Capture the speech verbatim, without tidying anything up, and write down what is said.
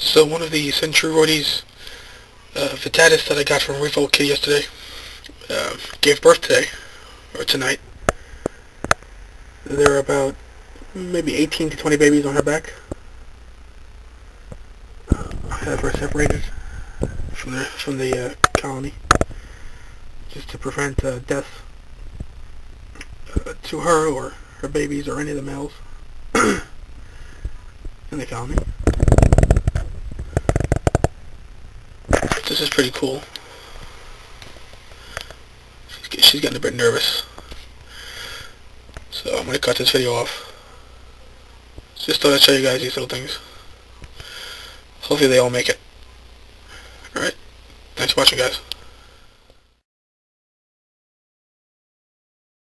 So one of the Centuroides uh, vittatus that I got from Revolt Kid yesterday uh, gave birth today, or tonight. There are about maybe eighteen to twenty babies on her back. Uh, I have her separated from the from the uh, colony just to prevent uh, death uh, to her or her babies or any of the males in the colony. This is pretty cool. She's, she's getting a bit nervous. So I'm going to cut this video off. Just thought I'd show you guys these little things. Hopefully they all make it. Alright. Thanks for watching, guys.